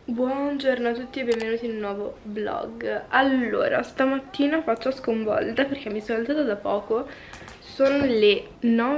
Buongiorno a tutti e benvenuti in un nuovo vlog. Allora, stamattina faccio sconvolta perché mi sono alzata da poco. Sono le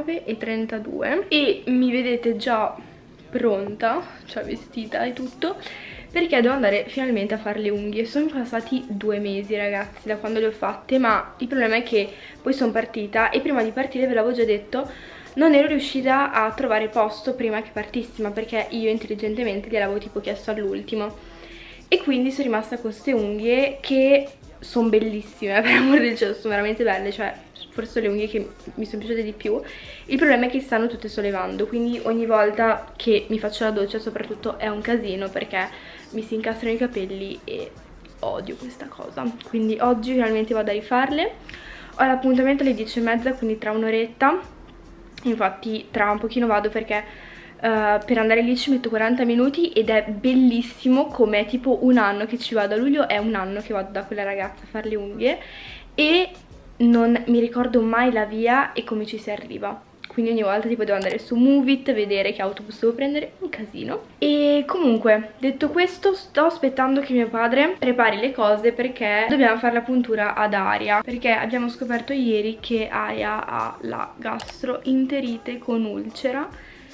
9:32 e mi vedete già pronta, cioè vestita e tutto, perché devo andare finalmente a fare le unghie. Sono passati 2 mesi, ragazzi, da quando le ho fatte, ma il problema è che poi sono partita e prima di partire, ve l'avevo già detto, non ero riuscita a trovare posto prima che partissimo, perché io intelligentemente gliel'avevo tipo chiesto all'ultimo, e quindi sono rimasta con queste unghie che sono bellissime, per amor del cielo, sono veramente belle, cioè forse sono le unghie che mi sono piaciute di più. Il problema è che stanno tutte sollevando, quindi ogni volta che mi faccio la doccia soprattutto è un casino, perché mi si incastrano i capelli e odio questa cosa. Quindi oggi finalmente vado a rifarle. Ho l'appuntamento alle 10:30, quindi tra un'oretta. Infatti tra un pochino vado perché per andare lì ci metto 40 minuti ed è bellissimo, come è tipo un anno che ci vado. A luglio è un anno che vado da quella ragazza a fare le unghie e non mi ricordo mai la via e come ci si arriva. Quindi ogni volta tipo devo andare su Movit, vedere che autobus devo prendere, un casino. E comunque, detto questo, sto aspettando che mio padre prepari le cose perché dobbiamo fare la puntura ad Aria, perché abbiamo scoperto ieri che Aria ha la gastroenterite con ulcera.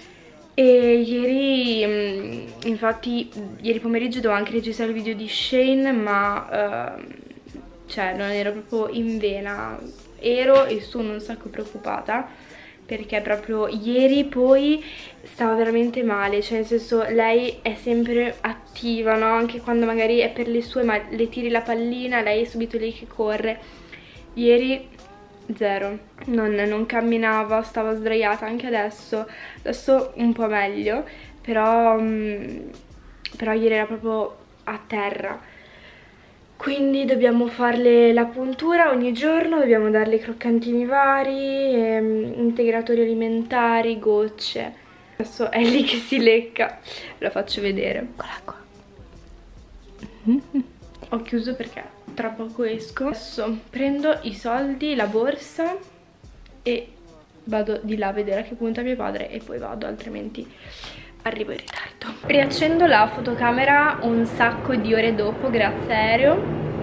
E ieri, infatti, ieri pomeriggio dovevo anche registrare il video di Shane, ma cioè non ero proprio in vena, ero e sono un sacco preoccupata, perché proprio ieri poi stava veramente male, cioè nel senso lei è sempre attiva, no? Anche quando magari è per le sue, ma le tiri la pallina, lei è subito lì che corre. Ieri zero, non camminava, stava sdraiata, anche adesso un po' meglio, però ieri era proprio a terra. Quindi dobbiamo farle la puntura ogni giorno, dobbiamo darle croccantini vari, integratori alimentari, gocce. Adesso è lì che si lecca, ve la faccio vedere. Eccola qua. Ho chiuso perché tra poco esco. Adesso prendo i soldi, la borsa e vado di là a vedere a che punto è mio padre e poi vado, altrimenti arrivo in ritardo. Riaccendo la fotocamera un sacco di ore dopo, grazie aereo,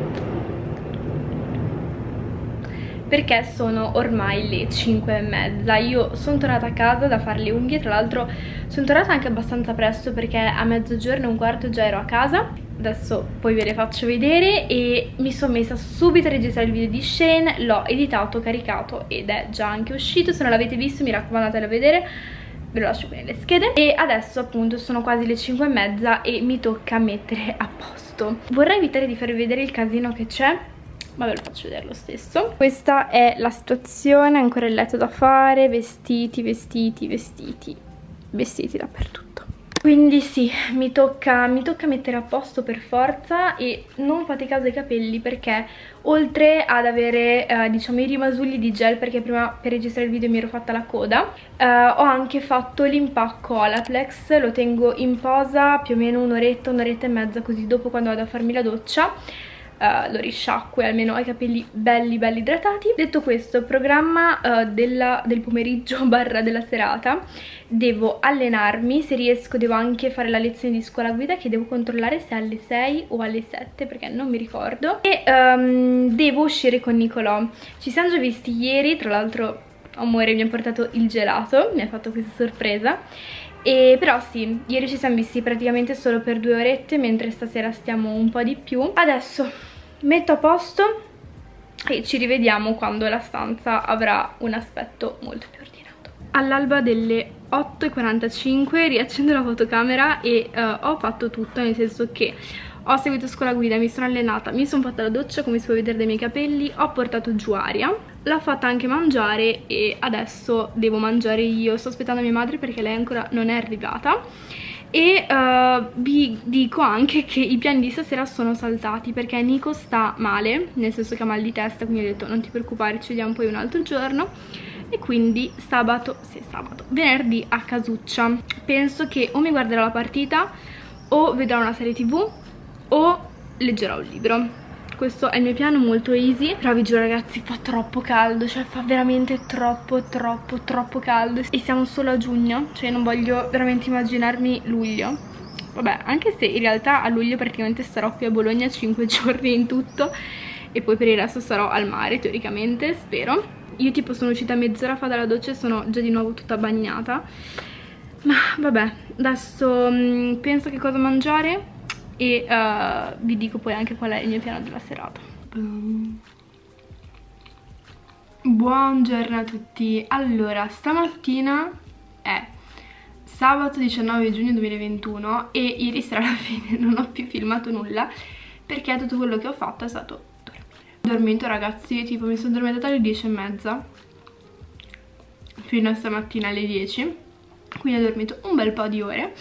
perché sono ormai le 5:30. Io sono tornata a casa da fare le unghie, tra l'altro sono tornata anche abbastanza presto perché a 12:15 già ero a casa. Adesso poi ve le faccio vedere e mi sono messa subito a registrare il video di Shane, l'ho editato, caricato ed è già anche uscito. Se non l'avete visto mi raccomando andatelo a vedere, ve lo lascio qui nelle schede. E adesso appunto sono quasi le 5:30 e mi tocca mettere a posto. Vorrei evitare di farvi vedere il casino che c'è, ma ve lo faccio vedere lo stesso. Questa è la situazione, ancora il letto da fare, vestiti, vestiti, vestiti, vestiti dappertutto. Quindi sì, mi tocca mettere a posto per forza. E non fate caso ai capelli, perché oltre ad avere diciamo i rimasugli di gel, perché prima per registrare il video mi ero fatta la coda, ho anche fatto l'impacco Olaplex. Lo tengo in posa più o meno un'oretta e mezza, così dopo quando vado a farmi la doccia lo risciacquo e almeno ho i capelli belli belli idratati. Detto questo, programma del pomeriggio barra della serata: devo allenarmi, se riesco devo anche fare la lezione di scuola guida, che devo controllare se è alle 6 o alle 7 perché non mi ricordo, e devo uscire con Nicolò. Ci siamo già visti ieri, tra l'altro amore mi ha portato il gelato, mi ha fatto questa sorpresa. E però sì, ieri ci siamo visti praticamente solo per 2 orette, mentre stasera stiamo un po' di più. Adesso metto a posto e ci rivediamo quando la stanza avrà un aspetto molto più ordinato. All'alba delle 8:45 riaccendo la fotocamera e ho fatto tutto, nel senso che ho seguito scuola guida, mi sono allenata, mi sono fatta la doccia come si può vedere dai miei capelli, ho portato giù Aria, l'ho fatta anche mangiare e adesso devo mangiare io. Sto aspettando mia madre perché lei ancora non è arrivata. E vi dico anche che i piani di stasera sono saltati perché Nico sta male, nel senso che ha mal di testa, quindi ho detto non ti preoccupare, ci vediamo poi un altro giorno. E quindi venerdì a casuccia. Penso che o mi guarderò la partita o vedrò una serie TV o leggerò un libro. Questo è il mio piano, molto easy. Però vi giuro ragazzi, fa troppo caldo, cioè fa veramente troppo caldo. E siamo solo a giugno, cioè non voglio veramente immaginarmi luglio. vabbè, anche se in realtà a luglio praticamente starò qui a Bologna 5 giorni in tutto e poi per il resto sarò al mare teoricamente, spero. Io tipo sono uscita mezz'ora fa dalla doccia e sono già di nuovo tutta bagnata. Ma vabbè, adesso penso che cosa mangiare e vi dico poi anche qual è il mio piano della serata. Buongiorno a tutti. Allora, stamattina è sabato 19 giugno 2021 e ieri sera alla fine non ho più filmato nulla perché tutto quello che ho fatto è stato dormito, ragazzi. Tipo mi sono addormentata alle 10:30 fino a stamattina alle 10, quindi ho dormito un bel po' di ore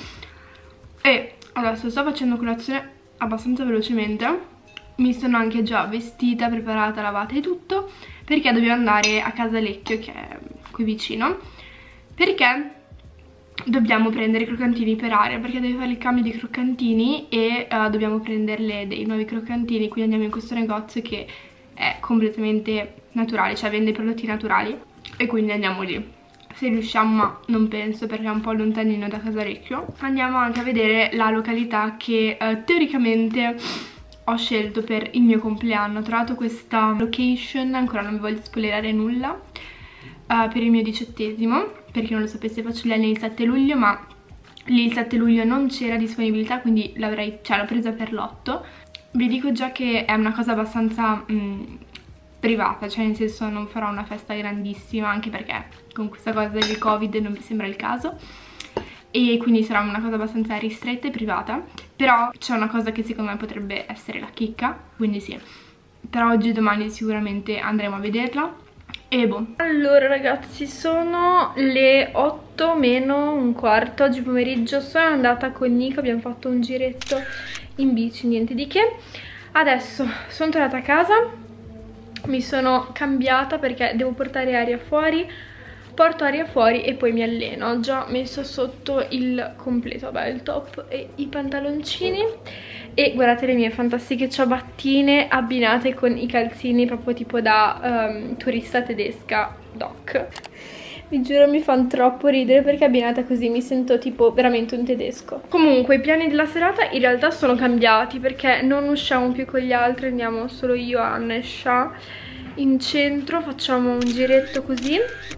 e adesso sto facendo colazione abbastanza velocemente. Mi sono anche già vestita, preparata, lavata e tutto perché dobbiamo andare a Casa Lecchio, che è qui vicino, perché dobbiamo prendere i croccantini per Aria, perché deve fare il cambio di croccantini e dobbiamo prenderle dei nuovi croccantini. Quindi andiamo in questo negozio che è completamente naturale, cioè vende prodotti naturali, e quindi andiamo lì se riusciamo, ma non penso perché è un po' lontanino da Casa Lecchio. Andiamo anche a vedere la località che teoricamente ho scelto per il mio compleanno. Ho trovato questa location, ancora non vi voglio spoilerare nulla, per il mio 18esimo. Per chi non lo sapesse, faccio gli anni il 7 luglio, ma lì il 7 luglio non c'era disponibilità, quindi l'ho presa per l'8. Vi dico già che è una cosa abbastanza privata, cioè nel senso non farò una festa grandissima, anche perché con questa cosa del Covid non mi sembra il caso, e quindi sarà una cosa abbastanza ristretta e privata. Però c'è una cosa che secondo me potrebbe essere la chicca, quindi sì, tra oggi e domani sicuramente andremo a vederla. E boh. Allora ragazzi, sono le 8 meno un quarto oggi pomeriggio. Sono andata con Nico, abbiamo fatto un giretto in bici, niente di che. Adesso sono tornata a casa, mi sono cambiata perché devo portare Aria fuori. Porto Aria fuori e poi mi alleno. Ho già messo sotto il completo, vabbè, il top e i pantaloncini. E guardate le mie fantastiche ciabattine abbinate con i calzini proprio tipo da turista tedesca doc. Vi giuro mi fanno troppo ridere perché abbinata così mi sento tipo veramente un tedesco. Comunque i piani della serata in realtà sono cambiati perché non usciamo più con gli altri, andiamo solo io, Anna e Sha in centro, facciamo un giretto così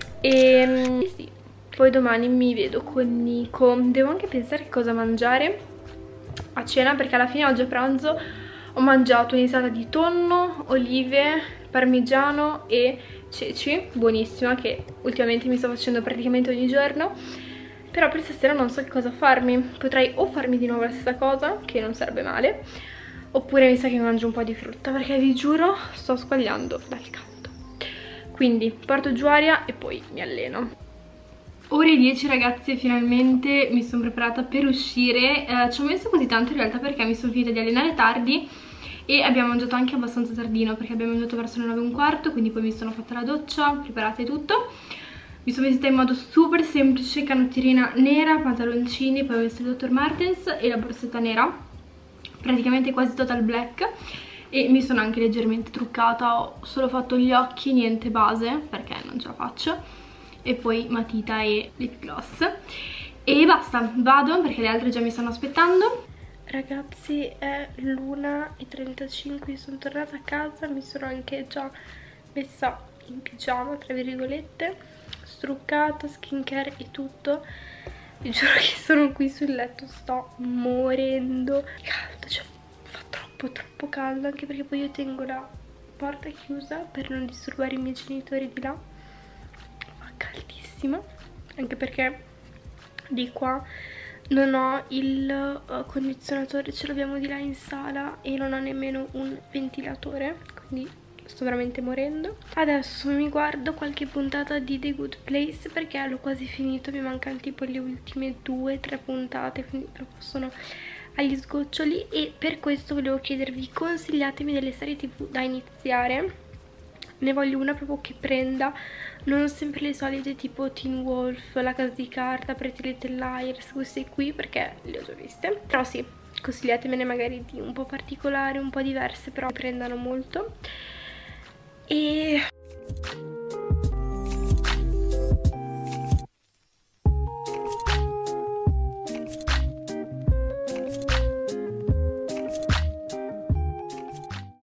e sì, poi domani mi vedo con Nico. Devo anche pensare cosa mangiare a cena perché alla fine oggi a pranzo ho mangiato un'insalata di tonno, olive, parmigiano e ceci, buonissima, che ultimamente mi sto facendo praticamente ogni giorno. Però per stasera non so che cosa farmi. Potrei o farmi di nuovo la stessa cosa, che non sarebbe male, oppure mi sa che mangio un po' di frutta perché vi giuro sto squagliando dal caldo. Quindi porto giù Aria e poi mi alleno. Ore 10 ragazzi e finalmente mi sono preparata per uscire. Ci ho messo così tanto in realtà perché mi sono finita di allenare tardi e abbiamo mangiato anche abbastanza tardino perché abbiamo mangiato verso le 9:15, quindi poi mi sono fatta la doccia, preparata e tutto. Mi sono vestita in modo super semplice, canottierina nera, pantaloncini, poi ho messo il Dr. Martens e la borsetta nera, praticamente quasi total black. E mi sono anche leggermente truccata, ho solo fatto gli occhi, niente base perché non ce la faccio, e poi matita e lip gloss e basta, vado perché le altre già mi stanno aspettando. Ragazzi è l'1:35, sono tornata a casa, mi sono anche già messa in pigiama tra virgolette, struccata, skincare e tutto. Vi giuro che sono qui sul letto, sto morendo caldo, cioè fa troppo caldo, anche perché poi io tengo la porta chiusa per non disturbare i miei genitori di là. Fa caldissimo, anche perché di qua non ho il condizionatore, ce l'abbiamo di là in sala e non ho nemmeno un ventilatore, quindi sto veramente morendo. Adesso mi guardo qualche puntata di The Good Place perché l'ho quasi finito, mi mancano tipo le ultime 2-3 puntate, quindi proprio sono agli sgoccioli. E per questo volevo chiedervi, consigliatemi delle serie tv da iniziare. Ne voglio una proprio che prenda, non sempre le solite tipo Teen Wolf, La Casa di Carta, Pretty Little Liars, queste qui, perché le ho già viste. Però sì, consigliatemene magari di un po' particolari, un po' diverse, però prendano molto. E